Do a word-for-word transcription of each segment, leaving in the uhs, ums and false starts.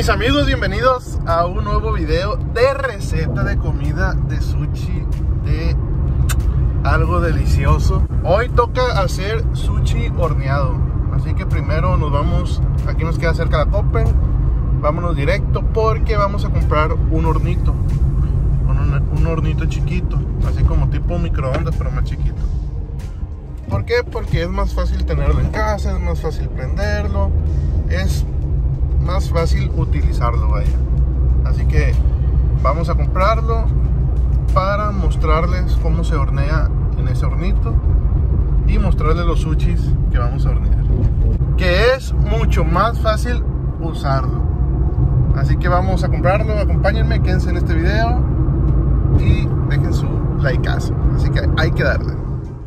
Mis amigos, bienvenidos a un nuevo video de receta de comida de sushi, de algo delicioso. Hoy toca hacer sushi horneado, así que primero nos vamos, aquí nos queda cerca la Coppel, vámonos directo porque vamos a comprar un hornito, un, un hornito chiquito, así como tipo microondas pero más chiquito. ¿Por qué? Porque es más fácil tenerlo en casa, es más fácil prenderlo, es más fácil utilizarlo, vaya. Así que vamos a comprarlo para mostrarles cómo se hornea en ese hornito y mostrarles los sushis que vamos a hornear, que es mucho más fácil usarlo. Así que vamos a comprarlo, acompáñenme, quédense en este video y dejen su likeazo. Así que hay que darle.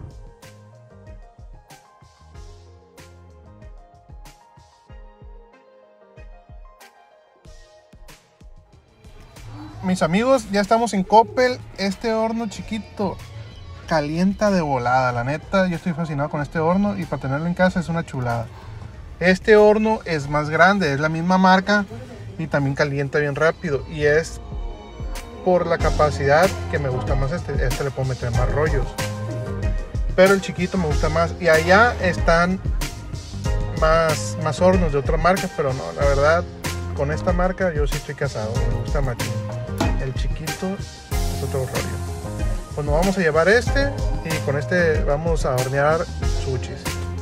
Mis amigos, ya estamos en Coppel. Este horno chiquito calienta de volada. La neta, yo estoy fascinado con este horno y para tenerlo en casa es una chulada. Este horno es más grande, es la misma marca y también calienta bien rápido. Y es por la capacidad que me gusta más este. Este le puedo meter más rollos, pero el chiquito me gusta más. Y allá están más, más hornos de otra marca, pero no, la verdad, con esta marca yo sí estoy casado. Me gusta machín. El chiquito es otro rollo. Pues nos vamos a llevar este y con este vamos a hornear sushis.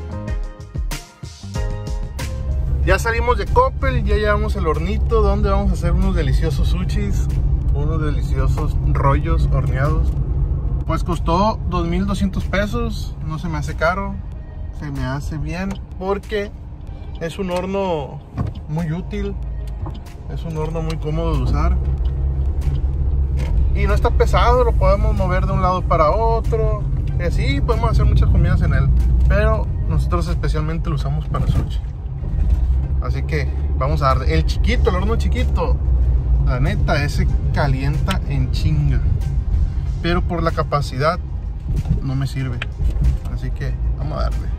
Ya salimos de Coppel, ya llevamos el hornito donde vamos a hacer unos deliciosos sushis, unos deliciosos rollos horneados. Pues costó dos mil doscientos pesos, no se me hace caro, se me hace bien porque es un horno muy útil, es un horno muy cómodo de usar. Y no está pesado, lo podemos mover de un lado para otro. Y así podemos hacer muchas comidas en él. Pero nosotros especialmente lo usamos para sushi. Así que vamos a darle. El chiquito, el horno chiquito, la neta, ese calienta en chinga. Pero por la capacidad no me sirve. Así que vamos a darle.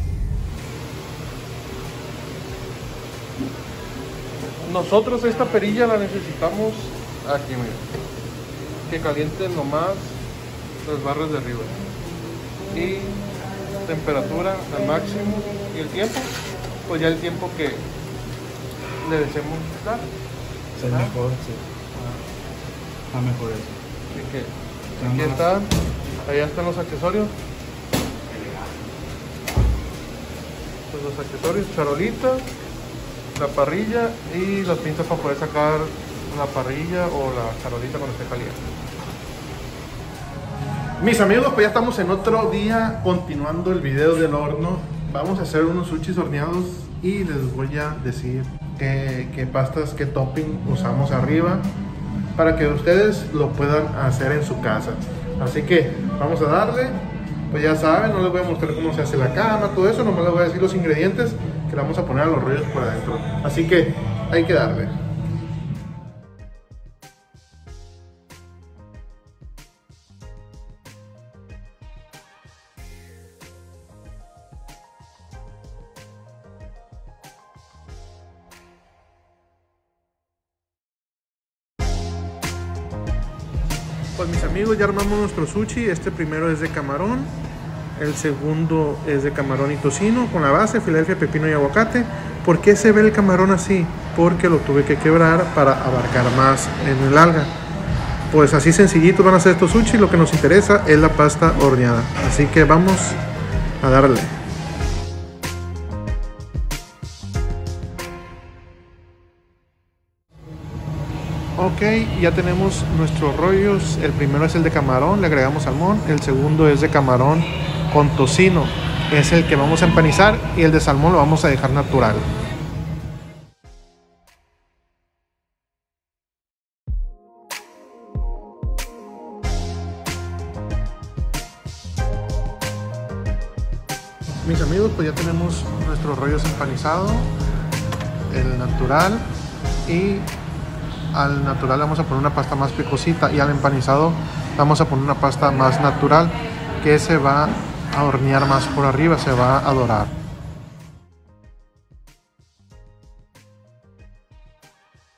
Nosotros esta perilla la necesitamos aquí, mira, que calienten nomás las barras de arriba y temperatura al máximo y el tiempo, pues ya el tiempo que le deseemos dar. Es ¿Ah? mejor, sí. Ah. Ah, mejor eso. Así que aquí están, allá están los accesorios. Pues los accesorios, charolita, la parrilla y las pinzas para poder sacar la parrilla o la charolita cuando esté caliente. Mis amigos, pues ya estamos en otro día continuando el video del horno. Vamos a hacer unos sushis horneados y les voy a decir qué, qué pastas, qué topping usamos arriba para que ustedes lo puedan hacer en su casa. Así que vamos a darle. Pues ya saben, no les voy a mostrar cómo se hace la cama, todo eso, nomás les voy a decir los ingredientes que le vamos a poner a los rollos por adentro. Así que hay que darle. Pues mis amigos, ya armamos nuestro sushi. Este primero es de camarón, el segundo es de camarón y tocino con la base, Filadelfia, pepino y aguacate. ¿Por qué se ve el camarón así? Porque lo tuve que quebrar para abarcar más en el alga. Pues así sencillito van a hacer estos sushi. Lo que nos interesa es la pasta horneada, así que vamos a darle. Ok, ya tenemos nuestros rollos. El primero es el de camarón, le agregamos salmón. El segundo es de camarón con tocino, es el que vamos a empanizar. Y el de salmón lo vamos a dejar natural. Mis amigos, pues ya tenemos nuestros rollos empanizados, el natural, y al natural le vamos a poner una pasta más picosita y al empanizado vamos a poner una pasta más natural que se va a hornear más por arriba, se va a dorar.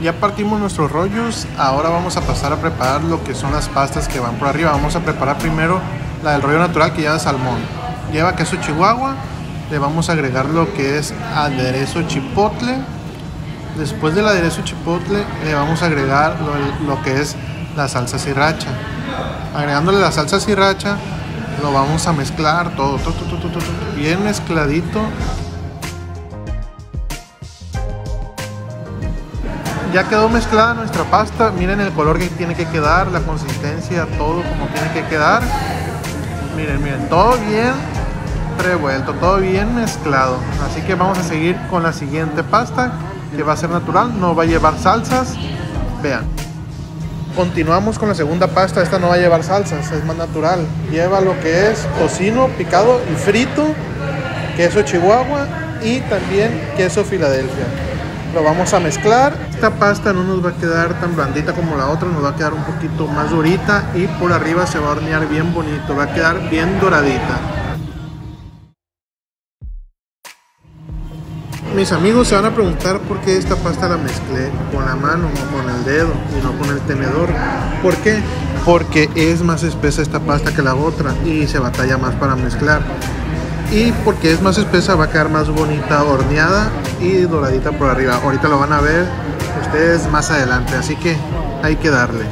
Ya partimos nuestros rollos, ahora vamos a pasar a preparar lo que son las pastas que van por arriba. Vamos a preparar primero la del rollo natural, que lleva salmón. Lleva queso chihuahua, le vamos a agregar lo que es aderezo chipotle. Después del aderezo chipotle le vamos a agregar lo, lo que es la salsa sriracha. Agregándole la salsa sriracha lo vamos a mezclar todo, todo, todo, todo, todo bien mezcladito. Ya quedó mezclada nuestra pasta. Miren el color que tiene que quedar, la consistencia, todo como tiene que quedar. Miren, miren, todo bien revuelto, todo bien mezclado. Así que vamos a seguir con la siguiente pasta, que va a ser natural, no va a llevar salsas. Vean. Continuamos con la segunda pasta. Esta no va a llevar salsas, es más natural. Lleva lo que es tocino picado y frito, queso chihuahua y también queso Filadelfia. Lo vamos a mezclar. Esta pasta no nos va a quedar tan blandita como la otra, nos va a quedar un poquito más durita y por arriba se va a hornear bien bonito, va a quedar bien doradita. Mis amigos se van a preguntar por qué esta pasta la mezclé con la mano o con el dedo y no con el tenedor. ¿Por qué? Porque es más espesa esta pasta que la otra y se batalla más para mezclar. Y porque es más espesa va a quedar más bonita horneada y doradita por arriba. Ahorita lo van a ver ustedes más adelante, así que hay que darle.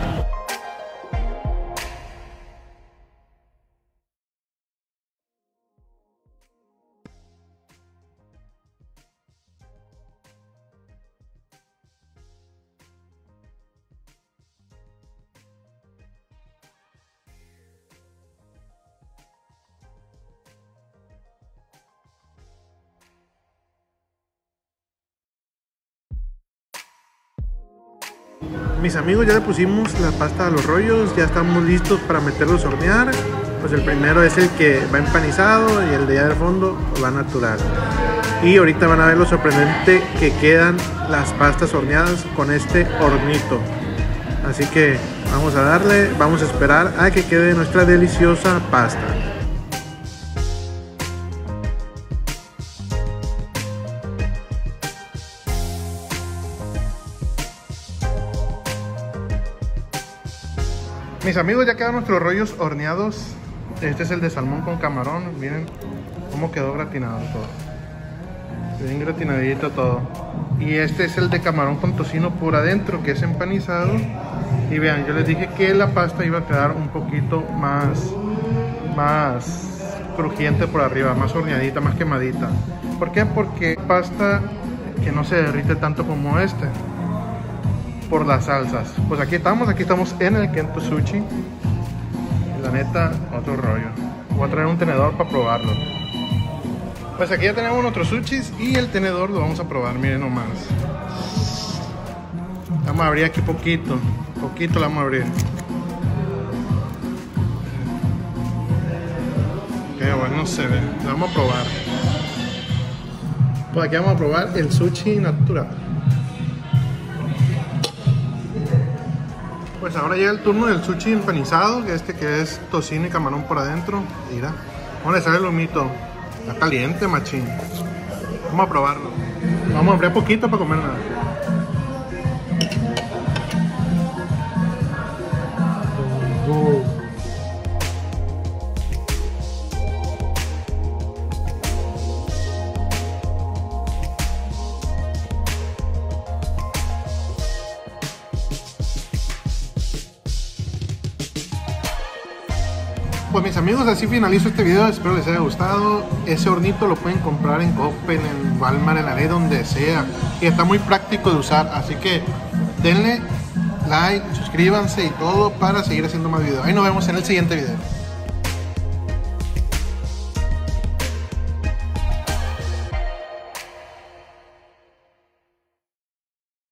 Mis amigos, ya le pusimos la pasta a los rollos, ya estamos listos para meterlos a hornear. Pues el primero es el que va empanizado y el de allá del fondo va natural. Y ahorita van a ver lo sorprendente que quedan las pastas horneadas con este hornito. Así que vamos a darle, vamos a esperar a que quede nuestra deliciosa pasta. Mis amigos, ya quedan nuestros rollos horneados. Este es el de salmón con camarón. Miren cómo quedó gratinado todo. Bien gratinadito todo. Y este es el de camarón con tocino por adentro, que es empanizado. Y vean, yo les dije que la pasta iba a quedar un poquito más, más crujiente por arriba, más horneadita, más quemadita. ¿Por qué? Porque pasta que no se derrite tanto como este. Por las salsas. Pues aquí estamos, aquí estamos en el Kento Sushi. Y la neta, otro rollo. Voy a traer un tenedor para probarlo. Pues aquí ya tenemos nuestros sushis y el tenedor lo vamos a probar, miren nomás. Vamos a abrir aquí poquito, poquito lo vamos a abrir. Qué bueno se ve, lo vamos a probar. Pues aquí vamos a probar el sushi natural. Pues ahora llega el turno del sushi empanizado, que este que es tocino y camarón por adentro. Mira, vamos a echar el humito. Está caliente, machín. Vamos a probarlo. Vamos a abrir poquito para comer nada. Oh. Pues mis amigos, así finalizo este video, espero les haya gustado. Ese hornito lo pueden comprar en Coppel, en Walmart, en la ley, donde sea. Y está muy práctico de usar, así que denle like, suscríbanse y todo para seguir haciendo más videos. Ahí nos vemos en el siguiente video.